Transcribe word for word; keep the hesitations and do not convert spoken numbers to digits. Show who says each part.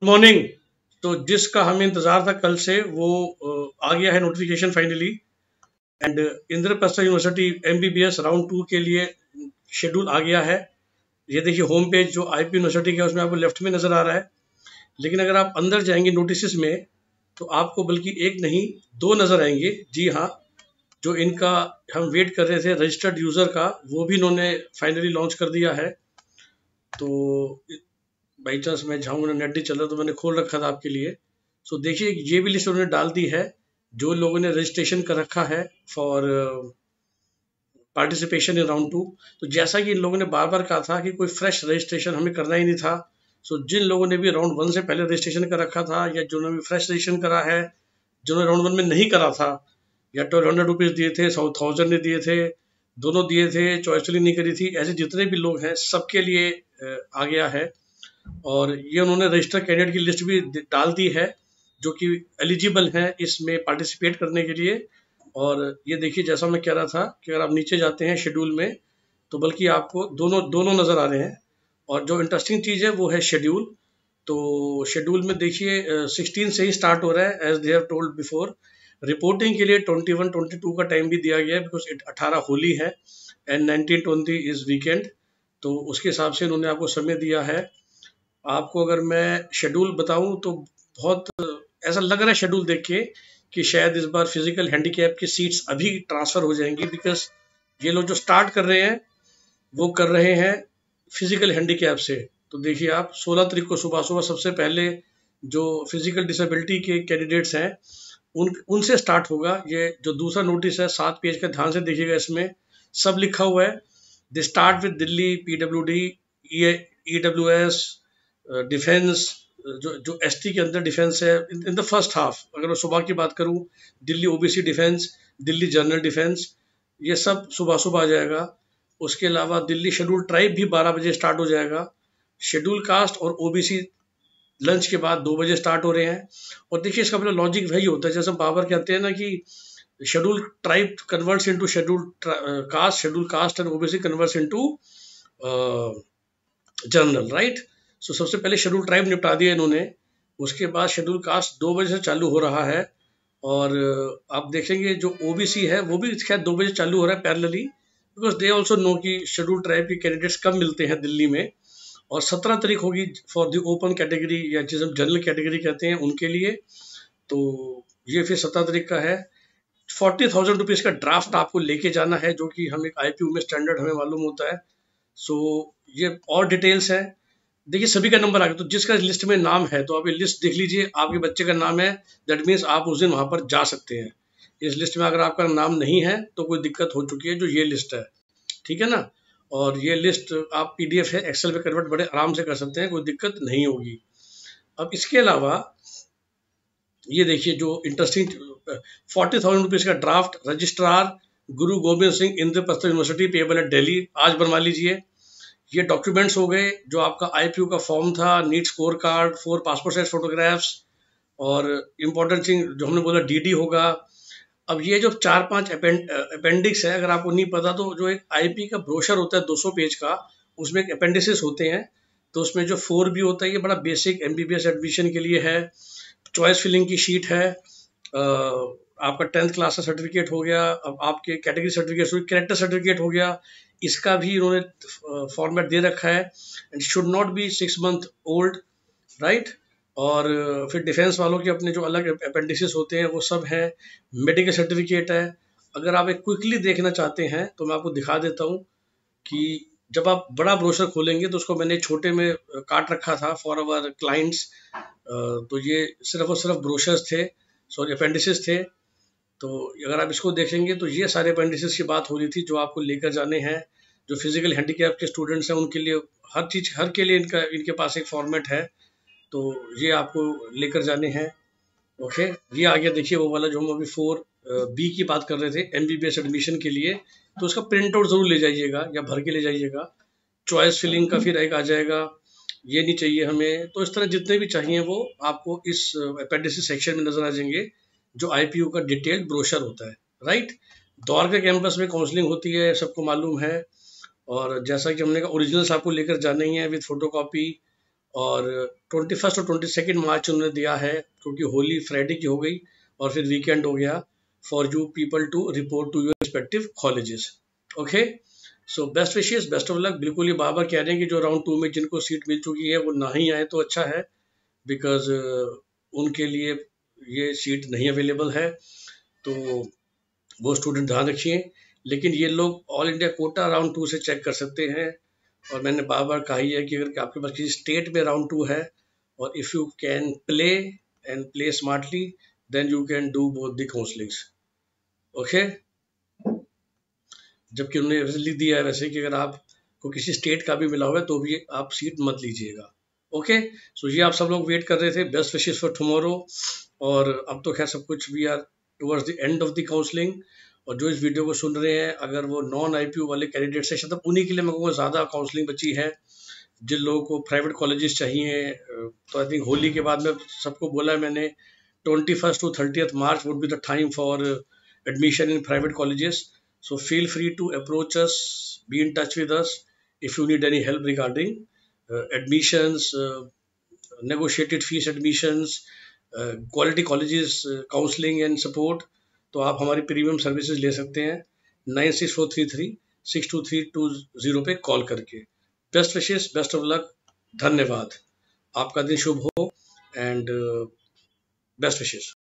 Speaker 1: Morning. तो जिसका हमें इंतजार था कल से वो अ, आ गया है notification finally. And Indraprastha university MBBS round two के लिए शेड्यूल आ गया है। ये देखिए होम पेज जो आईपी यूनिवर्सिटी का, उसमें आपको लेफ्ट में नजर आ रहा है। लेकिन अगर आप अंदर जाएंगे नोटिस में तो आपको बल्कि एक नहीं दो नजर आएंगे। जी हाँ, जो इनका हम वेट कर रहे थे रजिस्टर्ड यूजर का, वो भी इन्होंने फाइनली लॉन्च कर दिया है। तो बाई चांस मैं जाऊँगा, नेट नहीं चल रहा तो मैंने खोल रखा था आपके लिए। सो देखिए ये भी लिस्ट उन्होंने डाल दी है जो लोगों ने रजिस्ट्रेशन कर रखा है for participation in round two. तो जैसा कि इन लोगों ने बार बार कहा था कि कोई फ्रेश रजिस्ट्रेशन हमें करना ही नहीं था। सो जिन लोगों ने भी राउंड वन से पहले रजिस्ट्रेशन कर रखा था या जिन्होंने भी फ्रेश रजिस्ट्रेशन करा है, जिन्होंने राउंड वन में नहीं करा था या ट्वेल्व हंड्रेड रुपीज़ दिए थे, सौ थाउजेंड ने दिए थे, दोनों दिए थे, चॉइस नहीं करी थी, ऐसे जितने भी लोग हैं सबके लिए आ गया है। और ये उन्होंने रजिस्टर कैंडिडेट की लिस्ट भी डाल दी है जो कि एलिजिबल हैं इसमें पार्टिसिपेट करने के लिए। और ये देखिए जैसा मैं कह रहा था कि अगर आप नीचे जाते हैं शेड्यूल में तो बल्कि आपको दोनों दोनों नज़र आ रहे हैं। और जो इंटरेस्टिंग चीज़ है वो है शेड्यूल। तो शेड्यूल में देखिए सिक्सटीन से ही स्टार्ट हो रहा है as they have told before. Reporting के लिए ट्वेंटी वन ट्वेंटी टू का टाइम भी दिया गया है बिकॉज अठारह होली है and nineteen twenty is weekend. तो उसके हिसाब से इन्होंने आपको समय दिया है। आपको अगर मैं शेड्यूल बताऊं तो बहुत ऐसा लग रहा है शेड्यूल देख के कि शायद इस बार फिजिकल हैंडीकैप की सीट्स अभी ट्रांसफ़र हो जाएंगी बिकॉज ये लोग जो स्टार्ट कर रहे हैं वो कर रहे हैं फिजिकल हैंडीकैप से। तो देखिए आप सोलह तारीख को सुबह सुबह सबसे पहले जो फिजिकल डिसेबिलिटी के कैंडिडेट्स हैं उन उनसे स्टार्ट होगा। ये जो दूसरा नोटिस है सात पेज का, ध्यान से देखिएगा, इसमें सब लिखा हुआ है। They start with Delhi, PWD, EWS, defence, जो जो एसटी के अंदर डिफेंस है इन द फर्स्ट हाफ। अगर मैं सुबह की बात करूं, Delhi OBC defence, Delhi general defence, ये सब सुबह सुबह आ जाएगा। उसके अलावा दिल्ली शेड्यूल ट्राइब भी बारह बजे स्टार्ट हो जाएगा। शेड्यूल कास्ट और ओबीसी लंच के बाद दो बजे स्टार्ट हो रहे हैं। और देखिए इसका अपना लॉजिक वही होता है जैसे बाबर कहते हैं ना कि schedule tribe converts into schedule caste, schedule caste and OBC converts into general, right. So सबसे पहले शेड्यूल ट्राइब निपटा दिया इन्होंने। उसके बाद शेड्यूल कास्ट दो बजे से चालू हो रहा है। और आप देखेंगे जो ओबीसी है वो भी खैर दो बजे चालू हो रहा है parallelly because they also know कि शेड्यूल ट्राइब के कैंडिडेट्स कब मिलते हैं दिल्ली में। और सत्रह तारीख होगी फॉर द ओपन कैटेगरी या जिसे हम जनरल कैटेगरी कहते हैं उनके लिए। तो ये फिर सत्रह तारीख का है। फोर्टी थाउजेंड रुपीज़ का ड्राफ्ट आपको लेके जाना है जो कि हम एक आई पी यू में स्टैंडर्ड हमें मालूम होता है। सो ये और डिटेल्स है। देखिए सभी का नंबर आ गया, तो जिसका लिस्ट में नाम है तो आप ये लिस्ट देख लीजिए, आपके बच्चे का नाम है, दैट मीन्स आप उस दिन वहाँ पर जा सकते हैं। इस लिस्ट में अगर आपका नाम नहीं है तो कोई दिक्कत हो चुकी है, जो ये लिस्ट है, ठीक है ना। और ये लिस्ट आप पीडीएफ है एक्सेल में कन्वर्ट बड़े आराम से कर सकते हैं, कोई दिक्कत नहीं होगी। अब इसके अलावा ये देखिए जो इंटरेस्टिंग फोर्टी थाउजेंड रुपीज़ का draft registrar Guru Gobind Singh Indraprastha university payable at Delhi, आज बनवा लीजिए। ये डॉक्यूमेंट्स हो गए जो आपका आईपीयू का फॉर्म था, NEET score card, four passport size photographs, और इम्पोर्टेंट थिंग जो हमने बोला डीडी होगा। अब ये जो चार पांच अपेंडिक्स है, अगर आपको नहीं पता तो जो एक आईपी का ब्रोशर होता है दो सौ पेज का, उसमें एक अपेंडिसेस होते हैं। तो उसमें जो फोर बी होता है ये बड़ा बेसिक एमबीबीएस एडमिशन के लिए है। चॉइस फिलिंग की शीट है, आपका टेंथ क्लास का सर्टिफिकेट हो गया, अब आपके कैटेगरी सर्टिफिकेट, कैरेक्टर सर्टिफिकेट हो गया, इसका भी इन्होंने फॉर्मेट दे रखा है। And should not be six month old, right. और फिर डिफेंस वालों के अपने जो अलग अपेंडिसेस होते हैं वो सब हैं। मेडिकल सर्टिफिकेट है। अगर आप एक क्विकली देखना चाहते हैं तो मैं आपको दिखा देता हूँ कि जब आप बड़ा ब्रोशर खोलेंगे तो उसको मैंने छोटे में काट रखा था फॉर अवर क्लाइंट्स। तो ये सिर्फ और सिर्फ ब्रोशर्स थे, सॉरी अपेंडिसेस थे। तो अगर आप इसको देखेंगे तो ये सारे अपेंडिसेस की बात हो रही थी जो आपको लेकर जाने हैं। जो फिजिकल हैंडीकैप के स्टूडेंट्स हैं उनके लिए हर चीज़, हर के लिए इनका इनके पास एक फॉर्मेट है, तो ये आपको लेकर जाने हैं। ओके, ये आ गया देखिए वो वाला जो हम अभी फोर बी की बात कर रहे थे एमबीबीएस एडमिशन के लिए। तो उसका प्रिंट आउट ज़रूर ले जाइएगा या भर के ले जाइएगा। चॉइस फिलिंग का फिर एक आ जाएगा, ये नहीं चाहिए हमें। तो इस तरह जितने भी चाहिए वो आपको इस अपेंडिसेस सेक्शन में नजर आ जाएंगे जो आईपीयू का डिटेल्ड ब्रोशर होता है, राइट। दौर के कैंपस में काउंसलिंग होती है, सबको मालूम है। और जैसा कि हमने कहा ओरिजिनल्स आपको लेकर जाने ही हैं विद फोटोकॉपी। और ट्वेंटी फर्स्ट और ट्वेंटी सेकेंड मार्च उन्होंने दिया है क्योंकि होली फ्राइडे की हो गई और फिर वीकेंड हो गया for you people to report to your respective colleges. Okay, so best wishes, best of luck. बिल्कुल ये बाबा कह रहे हैं कि जो राउंड टू में जिनको सीट मिल चुकी है वो ना ही आए तो अच्छा है, बिकॉज उनके लिए ये सीट नहीं अवेलेबल है, तो वो स्टूडेंट ध्यान रखिए। लेकिन ये लोग all India quota round two से चेक कर सकते हैं, और मैंने बार बार कहा ही है कि अगर आपके पास किसी स्टेट में राउंड टू है और if you can play and play smartly then you can do both the counsellings. Okay, जबकि उन्होंने लिख दिया है वैसे कि अगर आपको किसी स्टेट का भी मिला हुआ है तो भी आप सीट मत लीजिएगा। ओके, सो ये आप सब लोग वेट कर रहे थे, बेस्ट विशेस फॉर टुमारो। और अब तो खैर सब कुछ we are towards the end of the counselling. और जो इस वीडियो को सुन रहे हैं अगर वो नॉन आईपीयू वाले कैंडिडेट्स हैं, शायद उन्हीं के लिए मैं कहूँगा ज़्यादा काउंसलिंग बची है। जिन लोगों को प्राइवेट कॉलेजेस चाहिए, तो आई थिंक होली के बाद में सबको बोला है मैंने, twenty first to thirtieth March would be the time for admission in private colleges. So feel free to approach us, be in touch with us if you need any help regarding uh, admissions, uh, negotiated fees admissions, uh, quality colleges, uh, counseling and support. तो आप हमारी premium services ले सकते हैं nine six four three three six two three two zero पे call करके। Best wishes, best of luck, धन्यवाद, आपका दिन शुभ हो एंड बेस्ट विशेस।